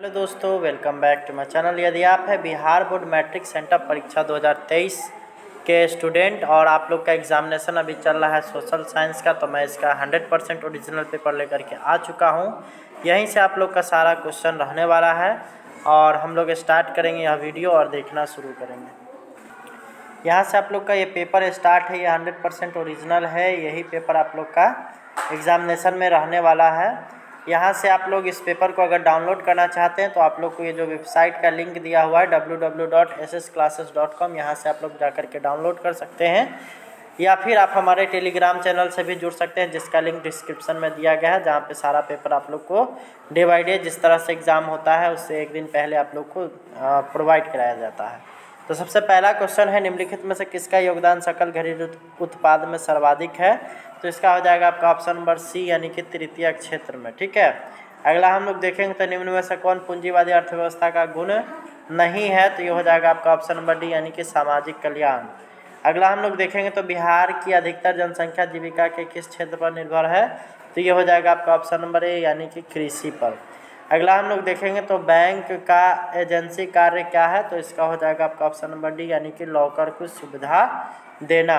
Hello दोस्तों, welcome back to my channel. यदि आप है बिहार बोर्ड मैट्रिक सेंटअप परीक्षा 2023 के स्टूडेंट और आप लोग का एग्जामिनेशन अभी चल रहा है सोशल साइंस का, तो मैं इसका 100% ओरिजिनल पेपर लेकर के आ चुका हूं। यहीं से आप लोग का सारा क्वेश्चन रहने वाला है और हम लोग स्टार्ट करेंगे यह वीडियो और देखना शुरू करेंगे। यहाँ से आप लोग का ये पेपर स्टार्ट है, ये 100% ओरिजिनल है। यही पेपर आप लोग का एग्जामिनेशन में रहने वाला है। यहाँ से आप लोग इस पेपर को अगर डाउनलोड करना चाहते हैं तो आप लोग को ये जो वेबसाइट का लिंक दिया हुआ है www.ssclasses.com, यहाँ से आप लोग जाकर के डाउनलोड कर सकते हैं, या फिर आप हमारे टेलीग्राम चैनल से भी जुड़ सकते हैं जिसका लिंक डिस्क्रिप्शन में दिया गया है, जहाँ पे सारा पेपर आप लोग को डे बाई डे जिस तरह से एग्ज़ाम होता है उससे एक दिन पहले आप लोग को प्रोवाइड कराया जाता है। तो सबसे पहला क्वेश्चन है, निम्नलिखित में से किसका योगदान सकल घरेलू उत्पाद में सर्वाधिक है? तो इसका हो जाएगा आपका ऑप्शन नंबर सी, यानी कि तृतीय क्षेत्र में। ठीक है। अगला हम लोग देखेंगे तो निम्न में से कौन पूंजीवादी अर्थव्यवस्था का गुण नहीं है? तो ये हो जाएगा आपका ऑप्शन नंबर डी, यानी कि सामाजिक कल्याण। अगला हम लोग देखेंगे तो बिहार की अधिकतर जनसंख्या जीविका के किस क्षेत्र पर निर्भर है? तो ये हो जाएगा आपका ऑप्शन नंबर ए, यानी कि कृषि पर। अगला हम लोग देखेंगे तो बैंक का एजेंसी कार्य क्या है? तो इसका हो जाएगा आपका ऑप्शन नंबर डी, यानी कि लॉकर को सुविधा देना।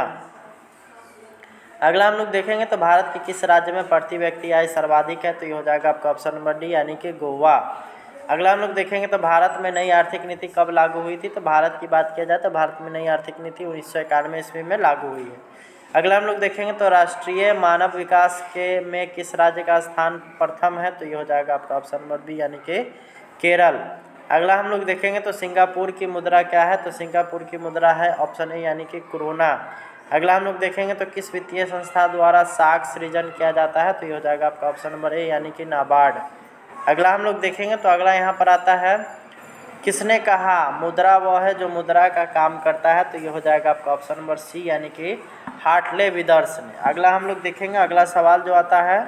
अगला हम लोग देखेंगे तो भारत के किस राज्य में प्रति व्यक्ति आय सर्वाधिक है? तो ये हो जाएगा आपका ऑप्शन नंबर डी, यानी कि गोवा। अगला हम लोग देखेंगे तो भारत में नई आर्थिक नीति कब लागू हुई थी? तो भारत की बात किया जाए तो भारत में नई आर्थिक नीति 1991 ईस्वी में लागू हुई है। अगला हम लोग देखेंगे तो राष्ट्रीय मानव विकास के में किस राज्य का स्थान प्रथम है? तो ये हो जाएगा आपका ऑप्शन नंबर बी, यानी कि केरल। अगला हम लोग देखेंगे तो सिंगापुर की मुद्रा क्या है? तो सिंगापुर की मुद्रा है ऑप्शन ए, यानी कि कोरोना। अगला हम लोग देखेंगे तो किस वित्तीय संस्था द्वारा साख सृजन किया जाता है? तो ये हो जाएगा आपका ऑप्शन नंबर ए, यानी कि नाबार्ड। अगला हम लोग देखेंगे तो अगला यहाँ पर आता है, किसने कहा मुद्रा वह है जो मुद्रा का काम करता है? तो ये हो जाएगा आपका ऑप्शन नंबर सी, यानी कि हार्टले विदर्स ने। अगला हम लोग देखेंगे, अगला सवाल जो आता है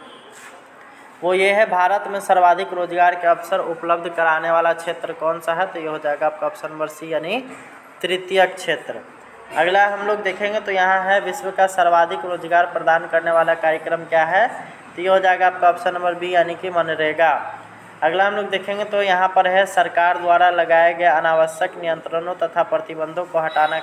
वो ये है, भारत में सर्वाधिक रोजगार के अवसर उपलब्ध कराने वाला क्षेत्र कौन सा है? तो ये हो जाएगा आपका ऑप्शन नंबर सी, यानी तृतीय क्षेत्र। अगला हम लोग देखेंगे तो यहाँ है, विश्व का सर्वाधिक रोजगार प्रदान करने वाला कार्यक्रम क्या है? तो ये हो जाएगा आपका ऑप्शन नंबर बी, यानी कि मनरेगा। अगला हम लोग देखेंगे तो यहाँ पर है, सरकार द्वारा लगाए गए अनावश्यक नियंत्रणों तथा प्रतिबंधों को हटाना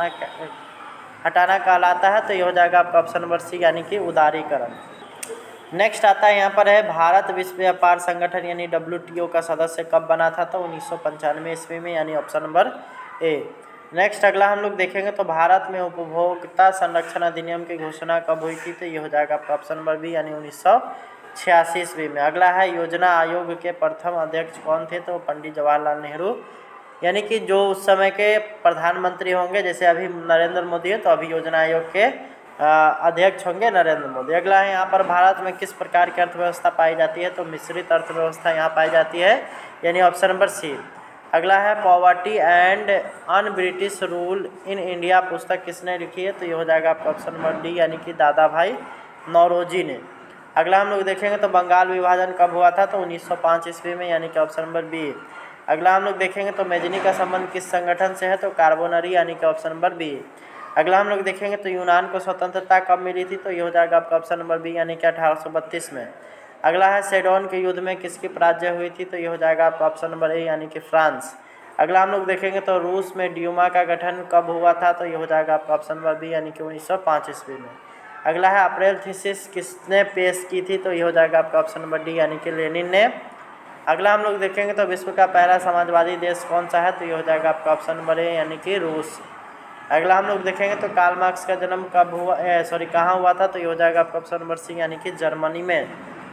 कहलाता है। तो ये हो जाएगा आपका ऑप्शन नंबर सी, यानी कि उदारीकरण। नेक्स्ट आता है, यहाँ पर है, भारत विश्व व्यापार संगठन यानी WTO का सदस्य कब बना था? तो 1995 ईस्वी में, यानी ऑप्शन नंबर ए। नेक्स्ट अगला हम लोग देखेंगे तो भारत में उपभोक्ता संरक्षण अधिनियम की घोषणा कब हुई थी? तो ये हो जाएगा आपका ऑप्शन नंबर बी, यानी 1986 ईस्वी में। अगला है, योजना आयोग के प्रथम अध्यक्ष कौन थे? तो पंडित जवाहरलाल नेहरू, यानी कि जो उस समय के प्रधानमंत्री होंगे, जैसे अभी नरेंद्र मोदी है तो अभी योजना आयोग के अध्यक्ष होंगे नरेंद्र मोदी। अगला है, यहाँ पर भारत में किस प्रकार की अर्थव्यवस्था पाई जाती है? तो मिश्रित अर्थव्यवस्था यहाँ पाई जाती है, यानी ऑप्शन नंबर सी। अगला है, poverty and un British rule in India पुस्तक किसने लिखी है? तो ये हो जाएगा आपका ऑप्शन नंबर डी, यानी कि दादा भाई नौरोजी ने। अगला हम लोग देखेंगे तो बंगाल विभाजन कब हुआ था? तो 1905 ईस्वी में, यानी कि ऑप्शन नंबर बी। अगला हम लोग देखेंगे तो मेजनी का संबंध किस संगठन से है? तो कार्बोनरी, यानी कि ऑप्शन नंबर बी। अगला हम लोग देखेंगे तो यूनान को स्वतंत्रता कब मिली थी? तो ये हो जाएगा आपका ऑप्शन नंबर बी, यानी कि 1832 में। अगला है, सेडोन के युद्ध में किसकी पराजय हुई थी? तो ये हो जाएगा आपका ऑप्शन नंबर ए, यानी कि फ्रांस। अगला हम लोग देखेंगे तो रूस में ड्यूमा का गठन कब हुआ था? तो ये हो जाएगा आपका ऑप्शन नंबर बी, यानी कि 1905 ईस्वी में। अगला है, अप्रैल थीसिस किसने पेश की थी? तो ये हो जाएगा आपका ऑप्शन नंबर डी, यानी कि लेनिन ने। अगला हम लोग देखेंगे तो विश्व का पहला समाजवादी देश कौन सा है? तो ये हो जाएगा आपका ऑप्शन नंबर ए, यानी कि रूस। अगला हम लोग देखेंगे तो कार्ल मार्क्स का जन्म कब हुआ, कहाँ हुआ था? तो ये हो जाएगा आपका ऑप्शन नंबर सी, यानी कि जर्मनी में।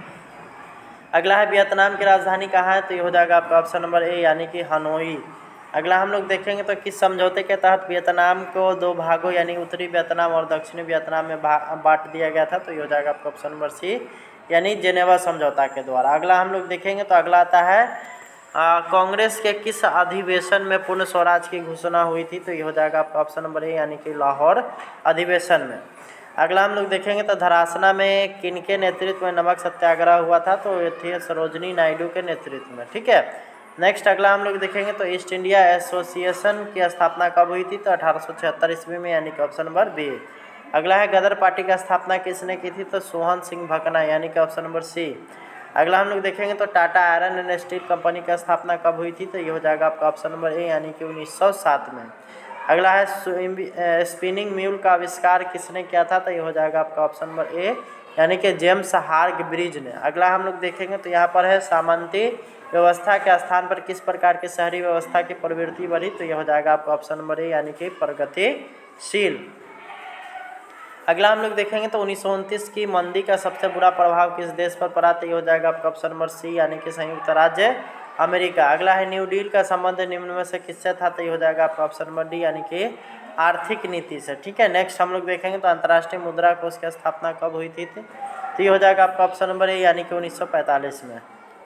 अगला है, वियतनाम की राजधानी कहाँ है? तो ये हो जाएगा आपका ऑप्शन नंबर ए, यानी कि हनोई। अगला हम लोग देखेंगे तो किस समझौते के तहत वियतनाम को दो भागों यानी उत्तरी वियतनाम और दक्षिणी वियतनाम में बांट दिया गया था? तो ये हो जाएगा आपका ऑप्शन नंबर सी, यानी जेनेवा समझौता के द्वारा। अगला हम लोग देखेंगे तो अगला आता है, कांग्रेस के किस अधिवेशन में पूर्ण स्वराज की घोषणा हुई थी? तो ये हो जाएगा आपका ऑप्शन नंबर ए, यानी कि लाहौर अधिवेशन में। अगला हम लोग देखेंगे तो धरासना में किनके नेतृत्व में नमक सत्याग्रह हुआ था? तो ये थे सरोजनी नायडू के नेतृत्व में। ठीक है। नेक्स्ट अगला हम लोग देखेंगे तो ईस्ट इंडिया एसोसिएशन की स्थापना कब हुई थी? तो 1876 ईस्वी में, यानी कि ऑप्शन नंबर बी। अगला है, गदर पार्टी की स्थापना किसने की थी? तो सोहन सिंह भकना, यानी कि ऑप्शन नंबर सी। अगला हम लोग देखेंगे तो Tata iron and steel company की स्थापना कब हुई थी, तो ये हो जाएगा आपका ऑप्शन नंबर ए यानी कि 1907 में। अगला है स्पिनिंग म्यूल का आविष्कार किसने किया था, तो ये हो जाएगा आपका ऑप्शन नंबर ए यानी कि जेम्स हार्ग ब्रिज ने। अगला हम लोग देखेंगे तो यहाँ पर है सामंती व्यवस्था के स्थान पर किस प्रकार की शहरी व्यवस्था की प्रवृत्ति बढ़ी, तो यह हो जाएगा आपका ऑप्शन नंबर ए यानी कि प्रगतिशील। अगला हम लोग देखेंगे तो 1929 की मंदी का सबसे बुरा प्रभाव किस देश पर पड़ा, तो ये हो जाएगा आपका ऑप्शन नंबर सी यानी कि संयुक्त राज्य अमेरिका। अगला है न्यू डील का संबंध निम्न में से किससे था, तो ये हो जाएगा आपका ऑप्शन नंबर डी यानी कि आर्थिक नीति से। ठीक है, नेक्स्ट हम लोग देखेंगे तो अंतर्राष्ट्रीय मुद्रा कोष की स्थापना कब हुई थी, तो ये हो जाएगा आपका ऑप्शन नंबर ए यानी कि 1945 में।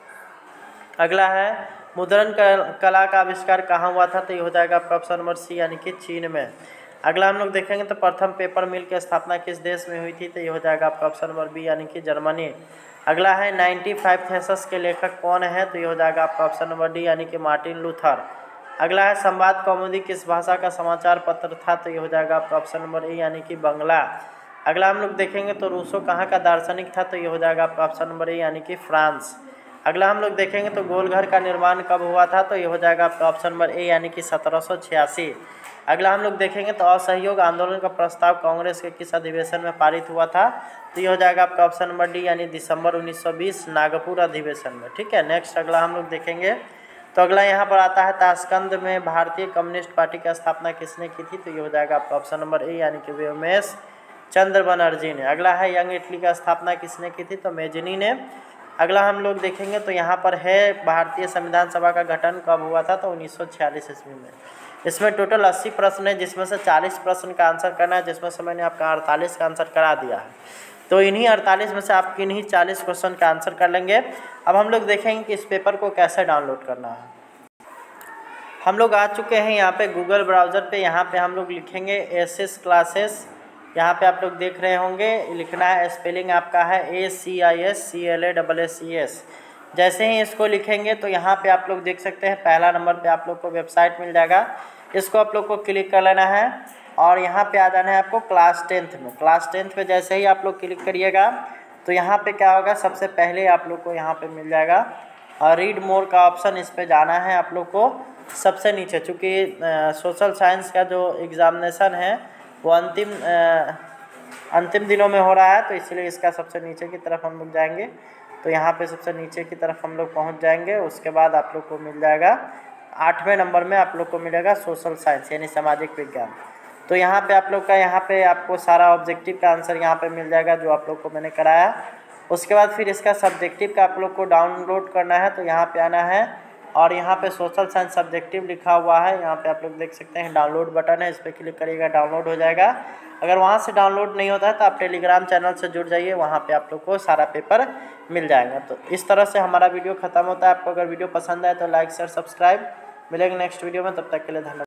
अगला है मुद्रण कला का आविष्कार कहाँ हुआ था, तो ये हो जाएगा आपका ऑप्शन नंबर सी यानी कि चीन में। अगला हम लोग देखेंगे तो प्रथम पेपर मिल की स्थापना किस देश में हुई थी, तो ये हो जाएगा आपका ऑप्शन नंबर बी यानी कि जर्मनी। अगला है 95 थीसिस के लेखक कौन है, तो ये हो जाएगा आपका ऑप्शन नंबर डी यानी कि मार्टिन लूथर। अगला है संवाद कौमुदी किस भाषा का समाचार पत्र था, तो ये हो जाएगा आपका ऑप्शन नंबर ए यानी कि बंगला। अगला हम लोग देखेंगे तो रूसो कहाँ का दार्शनिक था, तो ये हो जाएगा आपका ऑप्शन नंबर ए यानी कि फ्रांस। अगला हम लोग देखेंगे तो गोलघर का निर्माण कब हुआ था, तो ये हो जाएगा आपका ऑप्शन नंबर ए यानी कि 1786। अगला हम लोग देखेंगे तो असहयोग आंदोलन का प्रस्ताव कांग्रेस के किस अधिवेशन में पारित हुआ था, तो ये हो जाएगा आपका ऑप्शन नंबर डी यानी दिसंबर 1920 नागपुर अधिवेशन में। ठीक है, नेक्स्ट अगला हम लोग देखेंगे तो अगला यहाँ पर आता है ताशकंद में भारतीय कम्युनिस्ट पार्टी की स्थापना किसने की थी, तो ये हो जाएगा आपका ऑप्शन नंबर ए यानी कि व्योमेश चंद्र बनर्जी ने। अगला है यंग इटली का स्थापना किसने की थी, तो मेजनी ने। अगला हम लोग देखेंगे तो यहाँ पर है भारतीय संविधान सभा का गठन कब हुआ था, तो 1946 ईस्वी में। इसमें टोटल 80 प्रश्न है जिसमें से 40 प्रश्न का आंसर करना है, जिसमें से मैंने आपका 48 का आंसर करा दिया है। तो इन्हीं 48 में से आप किन्हीं 40 क्वेश्चन का आंसर कर लेंगे। अब हम लोग देखेंगे कि इस पेपर को कैसे डाउनलोड करना है। हम लोग आ चुके हैं यहाँ पे गूगल ब्राउज़र पे। यहाँ पे हम लोग लिखेंगे एसएस क्लासेस। यहाँ पे आप लोग देख रहे होंगे, लिखना है, स्पेलिंग आपका है ACISCLASSES। जैसे ही इसको लिखेंगे तो यहाँ पे आप लोग देख सकते हैं पहला नंबर पे आप लोग को वेबसाइट मिल जाएगा। इसको आप लोग को क्लिक कर लेना है और यहाँ पे आ जाना है आपको क्लास 10th में। क्लास 10th पे जैसे ही आप लोग क्लिक करिएगा तो यहाँ पे क्या होगा, सबसे पहले आप लोग को यहाँ पे मिल जाएगा और रीड मोर का ऑप्शन, इस पे जाना है आप लोग को सबसे नीचे। चूँकि सोशल साइंस का जो एग्ज़ामिनेशन है वो अंतिम दिनों में हो रहा है, तो इसलिए इसका सबसे नीचे की तरफ हम लोग जाएंगे। तो यहाँ पे सबसे नीचे की तरफ हम लोग पहुँच जाएंगे। उसके बाद आप लोग को मिल जाएगा 8वें नंबर में आप लोग को मिलेगा सोशल साइंस यानी सामाजिक विज्ञान। तो यहाँ पे आप लोग का यहाँ पे आपको सारा ऑब्जेक्टिव का आंसर यहाँ पे मिल जाएगा जो आप लोग को मैंने कराया। उसके बाद फिर इसका सब्जेक्टिव का आप लोग को डाउनलोड करना है। तो यहाँ पे आना है और यहाँ पे सोशल साइंस सब्जेक्टिव लिखा हुआ है, यहाँ पे आप लोग देख सकते हैं डाउनलोड बटन है, इस पर क्लिक करिएगा, डाउनलोड हो जाएगा। अगर वहाँ से डाउनलोड नहीं होता है तो आप टेलीग्राम चैनल से जुड़ जाइए, वहाँ पे आप लोग को सारा पेपर मिल जाएगा। तो इस तरह से हमारा वीडियो खत्म होता है। आपको अगर वीडियो पसंद आए तो लाइक शेयर सब्सक्राइब। मिलेंगे नेक्स्ट वीडियो में, तब तक के लिए धन्यवाद।